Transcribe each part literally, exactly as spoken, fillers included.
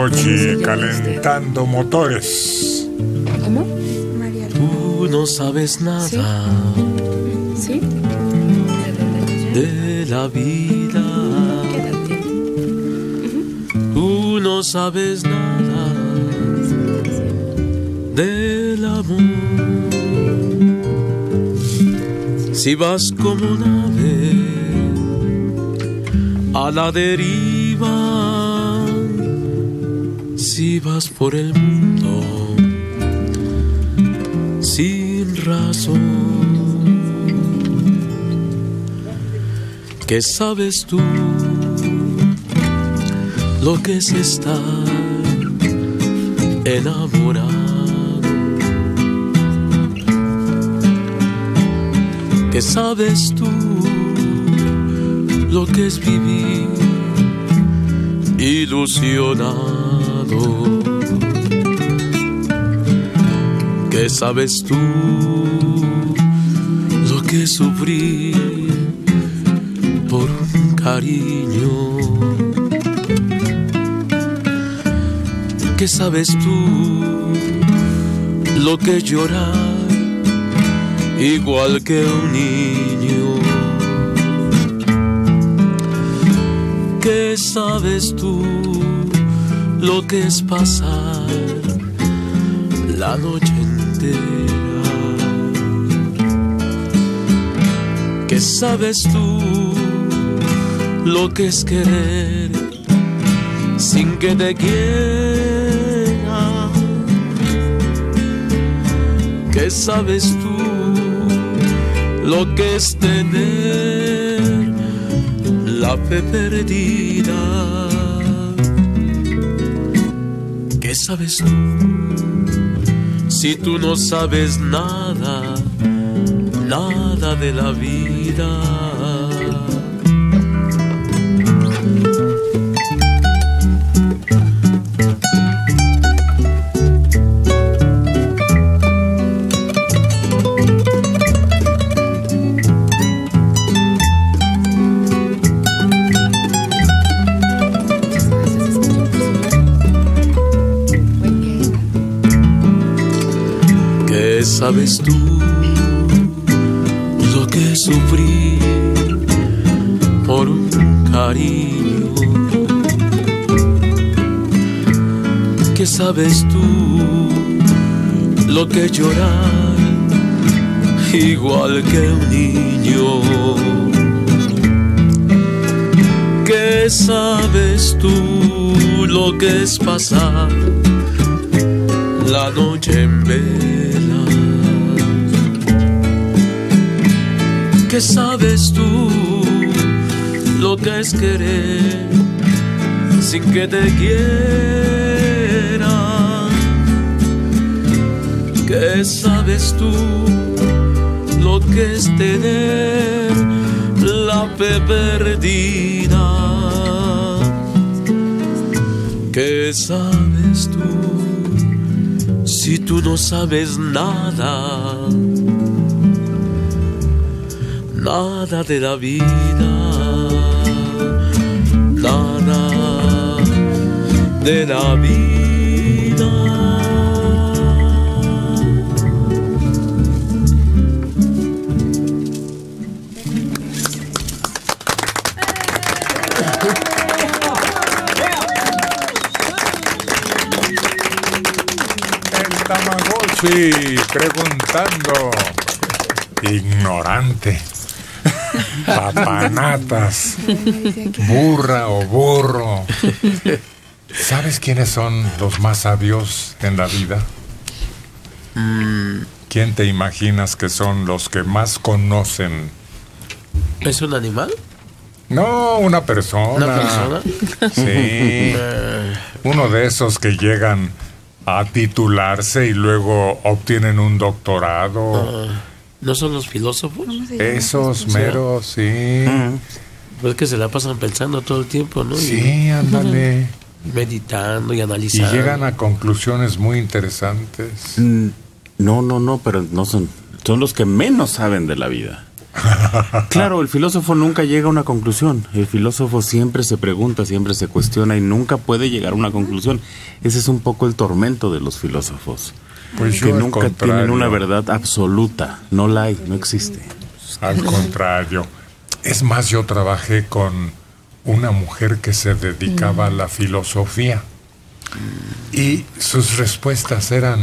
Tamagotchi calentando motores. ¿Cómo? Tú no sabes nada. ¿Sí? De la vida. ¿Qué edad tiene? Tú no sabes nada del amor. Si vas como nave a la deriva, si vas por el mundo sin razón, ¿qué sabes tú lo que es estar enamorado? ¿Qué sabes tú lo que es vivir ilusionado? ¿Qué sabes tú lo que es sufrir por un cariño? ¿Qué sabes tú lo que es llorar igual que un niño? ¿Qué sabes tú lo que es pasar la noche entera? ¿Qué sabes tú lo que es querer sin que te quiera? ¿Qué sabes tú lo que es tener la fe perdida? ¿Qué sabes tú si tú no sabes nada, nada de la vida? ¿Sabes tú lo que es sufrir por un cariño? ¿Qué sabes tú lo que es llorar igual que un niño? ¿Qué sabes tú lo que es pasar la noche en vela? ¿Qué sabes tú lo que es querer sin que te quieran? ¿Qué sabes tú lo que es tener la fe perdida? ¿Qué sabes tú si tú no sabes nada? Nada de la vida, nada de la vida. El Tamagotchi preguntando, ignorante. Papanatas, burra o burro. ¿Sabes quiénes son los más sabios en la vida? ¿Quién te imaginas que son los que más conocen? ¿Es un animal? No, una persona. ¿Una persona? Sí. Uno de esos que llegan a titularse y luego obtienen un doctorado. Uh. ¿No son los filósofos? Esos meros, sí. Uh-huh. Pues que se la pasan pensando todo el tiempo, ¿no? Sí, y, ándale. Meditando y analizando. Y llegan a conclusiones muy interesantes. Mm, no, no, no, pero no son... Son los que menos saben de la vida. Claro, el filósofo nunca llega a una conclusión. El filósofo siempre se pregunta, siempre se cuestiona y nunca puede llegar a una conclusión. Ese es un poco el tormento de los filósofos. Pues que yo, nunca contrario, tienen una verdad absoluta. No la hay, no existe. Al contrario. Es más, yo trabajé con una mujer que se dedicaba a la filosofía y sus respuestas eran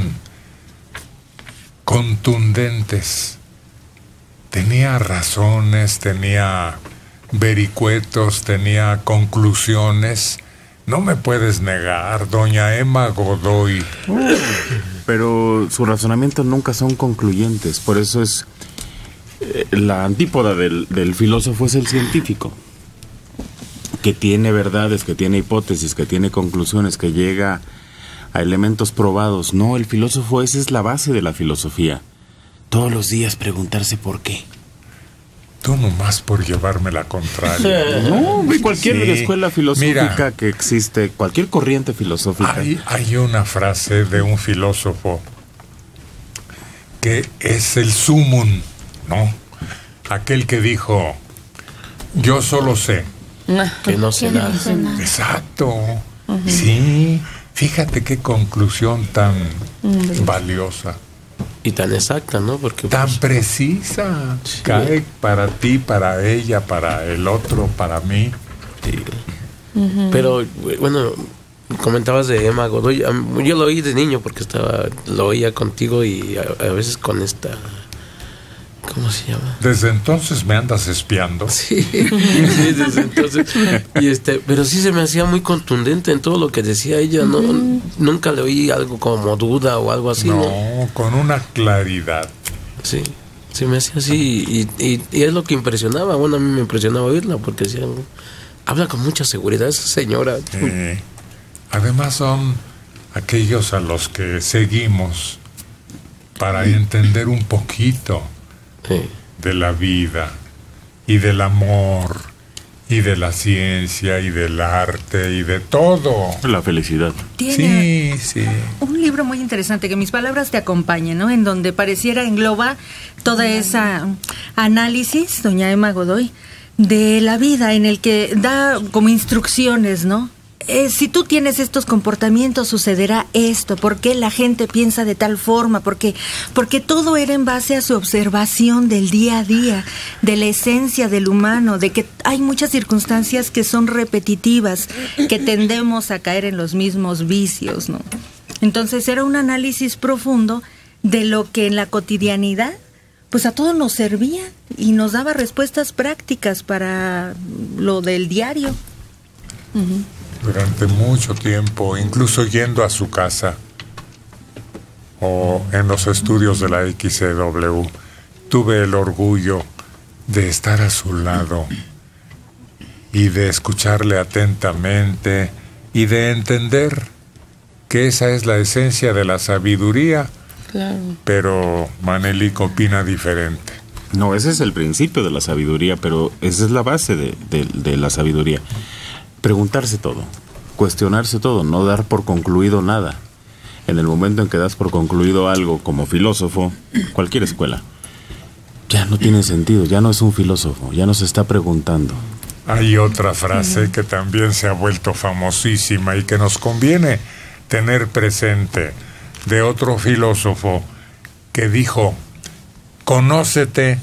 contundentes. Tenía razones, tenía vericuetos, tenía conclusiones. No me puedes negar, doña Emma Godoy. Pero sus razonamientos nunca son concluyentes. Por eso es eh, la antípoda del, del filósofo es el científico, que tiene verdades, que tiene hipótesis, que tiene conclusiones, que llega a elementos probados. No, el filósofo, esa es la base de la filosofía. Todos los días preguntarse por qué. Tú nomás por llevarme la contraria. No, cualquier Sí. escuela filosófica Mira, que existe, cualquier corriente filosófica. Hay, hay una frase de un filósofo que es el sumum, ¿no? Aquel que dijo, yo solo sé. Que no sé nada. Exacto. Sí, fíjate qué conclusión tan valiosa, Y tan exacta, ¿no? Porque tan pues, precisa. Sí. Cae para ti, para ella, para el otro, para mí. sí. Pero bueno, comentabas de Emma Godoy. Am- Yo lo oí de niño porque estaba, lo oía contigo y a, a veces con esta, ¿cómo se llama? Desde entonces me andas espiando. Sí, sí, desde entonces. Y este, pero sí se me hacía muy contundente en todo lo que decía ella, ¿no? Nunca le oí algo como duda o algo así, ¿no? No, con una claridad. Sí, se me hacía así y, y, y es lo que impresionaba. Bueno, a mí me impresionaba oírla porque decía, habla con mucha seguridad esa señora. Eh, además son aquellos a los que seguimos para entender un poquito Sí. de la vida y del amor y de la ciencia y del arte y de todo. La felicidad. Tiene Sí, sí. un libro muy interesante, que mis palabras te acompañen, ¿no? En donde pareciera engloba toda esa análisis, doña Emma Godoy, de la vida, en el que da como instrucciones, ¿no? Eh, si tú tienes estos comportamientos, sucederá esto. ¿Por qué la gente piensa de tal forma? Porque, porque todo era en base a su observación del día a día, de la esencia del humano, de que hay muchas circunstancias que son repetitivas, que tendemos a caer en los mismos vicios, ¿no? Entonces era un análisis profundo de lo que en la cotidianidad, pues a todos nos servía y nos daba respuestas prácticas para lo del diario. Uh-huh. Durante mucho tiempo, incluso yendo a su casa o en los estudios de la X C W, tuve el orgullo de estar a su lado y de escucharle atentamente y de entender que esa es la esencia de la sabiduría. Claro. Pero Manelik opina diferente. No, ese es el principio de la sabiduría, pero esa es la base de, de, de la sabiduría. Preguntarse todo, cuestionarse todo, no dar por concluido nada. En el momento en que das por concluido algo como filósofo, cualquier escuela, ya no tiene sentido, ya no es un filósofo, ya no se está preguntando. Hay otra frase que también se ha vuelto famosísima y que nos conviene tener presente, de otro filósofo que dijo, conócete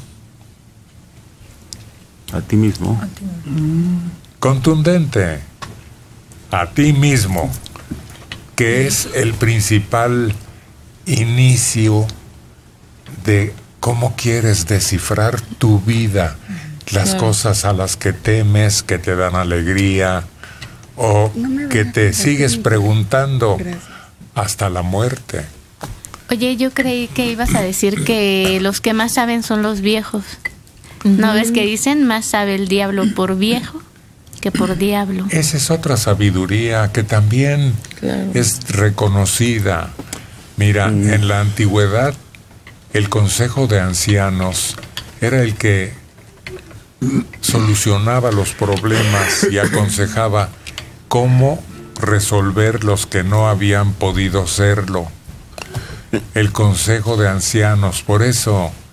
A ti mismo. Contundente, a ti mismo, que es el principal inicio de cómo quieres descifrar tu vida, las Claro. cosas a las que temes, que te dan alegría, o No me que vayas te a sigues hacer- preguntando Gracias. hasta la muerte. Oye, yo creí que ibas a decir que los que más saben son los viejos. ¿No ves que dicen más sabe el diablo por viejo que por diablo? Esa es otra sabiduría que también Claro. es reconocida. Mira, en la antigüedad, el consejo de ancianos era el que solucionaba los problemas y aconsejaba cómo resolver los que no habían podido serlo. El consejo de ancianos, por eso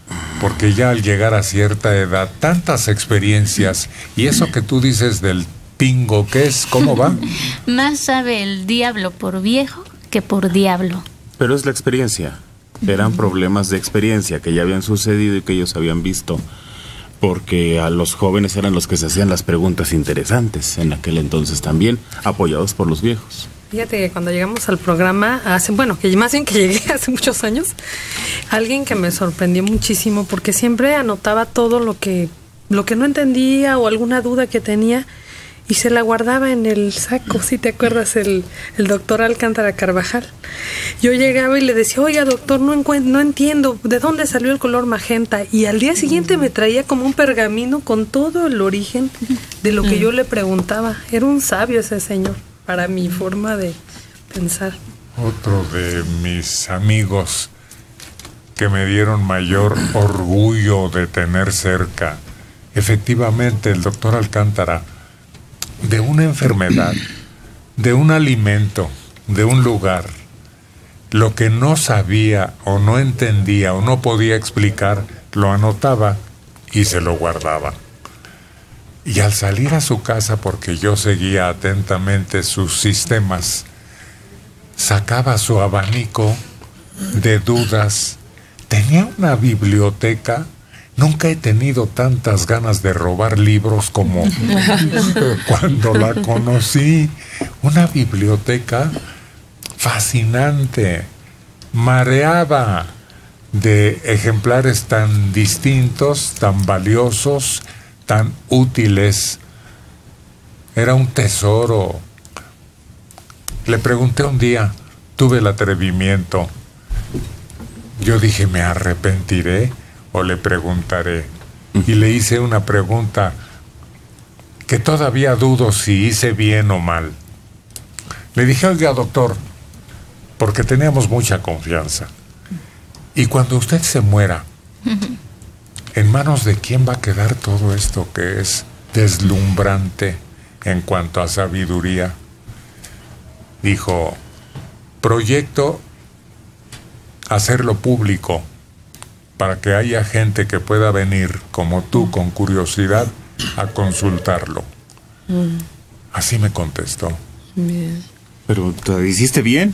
porque ya al llegar a cierta edad, tantas experiencias, y eso que tú dices del pingo, ¿qué es? ¿Cómo va? Más sabe el diablo por viejo que por diablo. Pero es la experiencia. Eran problemas de experiencia que ya habían sucedido y que ellos habían visto. Porque a los jóvenes eran los que se hacían las preguntas interesantes en aquel entonces también, apoyados por los viejos. Fíjate que cuando llegamos al programa, hace, bueno, que más bien que llegué hace muchos años, alguien que me sorprendió muchísimo porque siempre anotaba todo lo que, lo que no entendía o alguna duda que tenía y se la guardaba en el saco, si te acuerdas, el, el doctor Alcántara Carvajal. Yo llegaba y le decía, oiga doctor, no, encuent- no entiendo, ¿de dónde salió el color magenta? Y al día siguiente me traía como un pergamino con todo el origen de lo que yo le preguntaba. Era un sabio ese señor, para mi forma de pensar. Otro de mis amigos que me dieron mayor orgullo de tener cerca, efectivamente, el doctor Alcántara, de una enfermedad, de un alimento, de un lugar, lo que no sabía o no entendía o no podía explicar, lo anotaba y se lo guardaba. Y al salir a su casa, porque yo seguía atentamente sus sistemas, sacaba su abanico de dudas. Tenía una biblioteca. Nunca he tenido tantas ganas de robar libros como cuando la conocí. Una biblioteca fascinante, mareaba de ejemplares tan distintos, tan valiosos, tan útiles. Era un tesoro. Le pregunté un día, tuve el atrevimiento. Yo dije, ¿me arrepentiré o le preguntaré? Y le hice una pregunta que todavía dudo si hice bien o mal. Le dije, oiga doctor, porque teníamos mucha confianza, y cuando usted se muera, ¿en manos de quién va a quedar todo esto que es deslumbrante en cuanto a sabiduría? Dijo, proyecto hacerlo público para que haya gente que pueda venir como tú con curiosidad a consultarlo. Mm. Así me contestó. Bien. Pero te hiciste bien.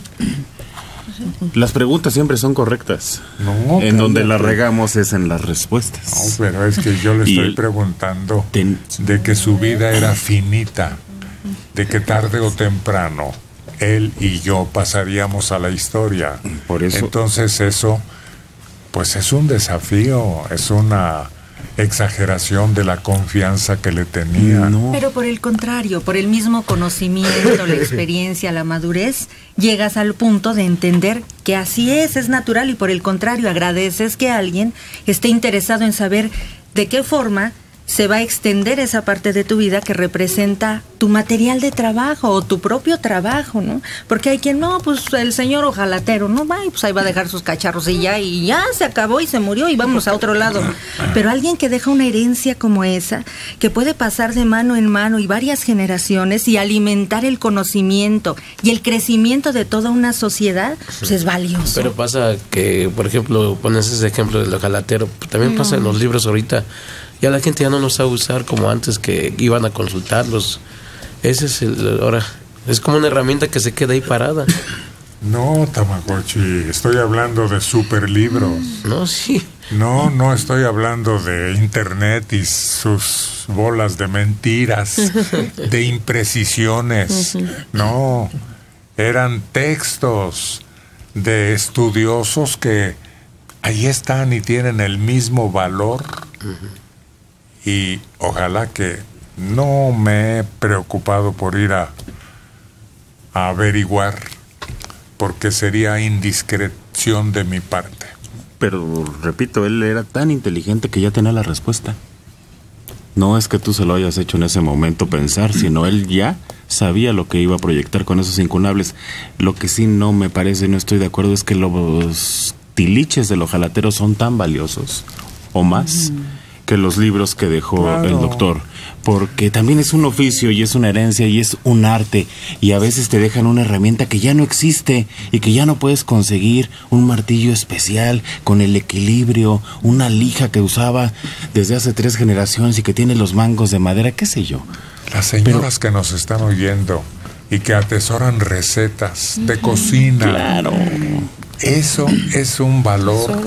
Las preguntas siempre son correctas. No, en donde las regamos es en las respuestas. No, pero es que yo le estoy y preguntando ten... de que su vida era finita, de que tarde o temprano él y yo pasaríamos a la historia. Por eso. Entonces eso, pues es un desafío, es una exageración de la confianza que le tenía. No. Pero por el contrario, por el mismo conocimiento, la experiencia, la madurez, llegas al punto de entender que así es, es natural, y por el contrario, agradeces que alguien esté interesado en saber de qué forma se va a extender esa parte de tu vida que representa tu material de trabajo o tu propio trabajo, ¿no? Porque hay quien, no, pues el señor ojalatero, no va, y pues ahí va a dejar sus cacharros y ya, y ya se acabó y se murió y vamos a otro lado. Pero alguien que deja una herencia como esa, que puede pasar de mano en mano y varias generaciones y alimentar el conocimiento y el crecimiento de toda una sociedad, pues es valioso. Pero pasa que, por ejemplo, pones ese ejemplo del ojalatero, también pasa en los libros ahorita. Ya la gente ya no los sabe usar como antes, que iban a consultarlos. Ese es el, ahora, es como una herramienta que se queda ahí parada. No, Tamagotchi, estoy hablando de superlibros. No, sí. No, no estoy hablando de internet y sus bolas de mentiras, de imprecisiones. No, eran textos de estudiosos que ahí están y tienen el mismo valor. Y ojalá que no me he preocupado por ir a, a averiguar, porque sería indiscreción de mi parte. Pero, repito, él era tan inteligente que ya tenía la respuesta. No es que tú se lo hayas hecho en ese momento pensar, sino él ya sabía lo que iba a proyectar con esos incunables. Lo que sí no me parece, no estoy de acuerdo, es que los tiliches del ojalatero son tan valiosos, o más, que los libros que dejó Claro. el doctor, porque también es un oficio y es una herencia y es un arte, y a veces te dejan una herramienta que ya no existe y que ya no puedes conseguir, un martillo especial con el equilibrio, una lija que usaba desde hace tres generaciones y que tiene los mangos de madera, qué sé yo. Las señoras que nos están oyendo y que atesoran recetas de cocina. Claro. Eso es un valor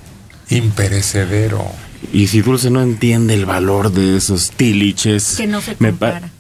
imperecedero. Y si Dulce no entiende el valor de esos tiliches, Que no se me pa- compara.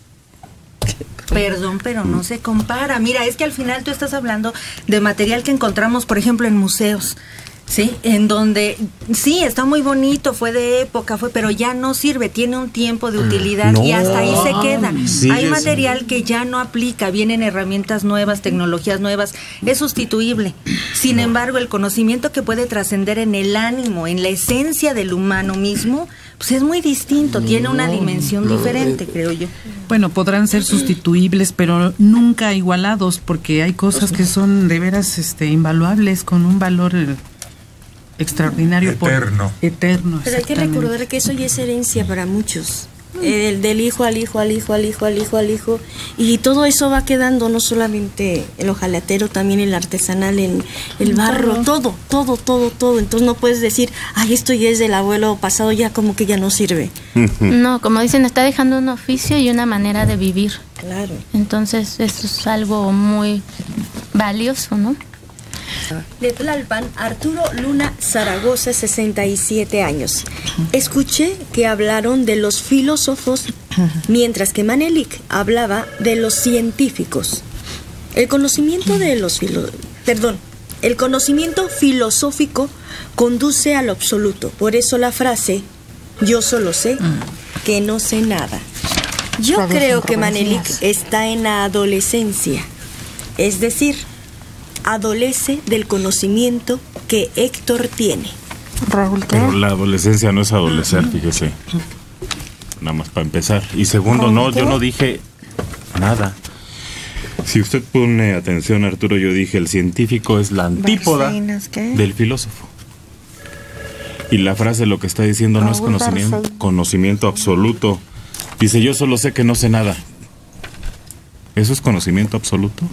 Perdón, pero no se compara. Mira, es que al final tú estás hablando de material que encontramos, por ejemplo, en museos, ¿sí? En donde, sí, está muy bonito, fue de época, fue, pero ya no sirve, tiene un tiempo de utilidad No. y hasta ahí se queda. Sigues- Hay material que ya no aplica, vienen herramientas nuevas, tecnologías nuevas, es sustituible. Sin embargo, el conocimiento que puede trascender en el ánimo, en la esencia del humano mismo, pues es muy distinto, tiene una dimensión diferente, creo yo. Bueno, podrán ser sustituibles, pero nunca igualados, porque hay cosas que son de veras este, invaluables, con un valor eh, extraordinario. por- Eterno. eterno, Pero hay que exactamente. recordar que eso ya es herencia para muchos. El del hijo al hijo, al hijo, al hijo, al hijo, al hijo. Y todo eso va quedando, no solamente el hojalatero, también el artesanal, el, el barro, todo, todo, todo, todo. Entonces no puedes decir, ay, esto ya es del abuelo pasado, ya como que ya no sirve. No, como dicen, está dejando un oficio y una manera de vivir. Claro. Entonces, eso es algo muy valioso, ¿no? De Tlalpan, Arturo Luna Zaragoza, sesenta y siete años. Escuché que hablaron de los filósofos, mientras que Manelik hablaba de los científicos. El conocimiento de los filo- perdón, el conocimiento filosófico conduce al absoluto. Por eso la frase, yo solo sé que no sé nada. Yo Radios creo que Manelik controversias. está en la adolescencia. Es decir, adolece del conocimiento que Héctor tiene. Raúl, ¿qué? Pero la adolescencia no es adolecer, fíjese. Nada más para empezar. Y segundo, no, yo no dije nada. Si usted pone atención, Arturo, yo dije el científico es la antípoda Barcenas, ¿qué? del filósofo. Y la frase lo que está diciendo no es Raúl conocimiento, Barcenas. conocimiento absoluto. Dice, yo solo sé que no sé nada. ¿Eso es conocimiento absoluto?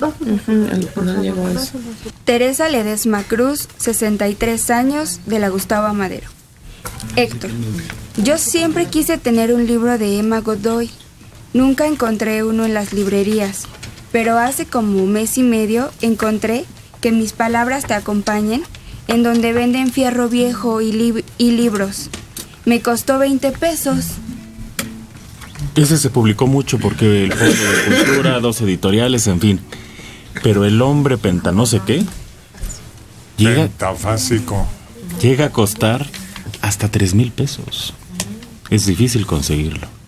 Teresa Ledesma Cruz, sesenta y tres años, de la Gustavo Madero. Héctor, yo siempre quise tener un libro de Emma Godoy. Nunca encontré uno en las librerías, pero hace como un mes y medio encontré Que mis palabras te acompañen, en donde venden fierro viejo y, lib- y libros. Me costó veinte pesos. Ese se publicó mucho porque el Fondo de Cultura, dos editoriales, en fin. Pero el hombre penta no sé qué llega, Pentafásico. llega a costar hasta tres mil pesos. Es difícil conseguirlo.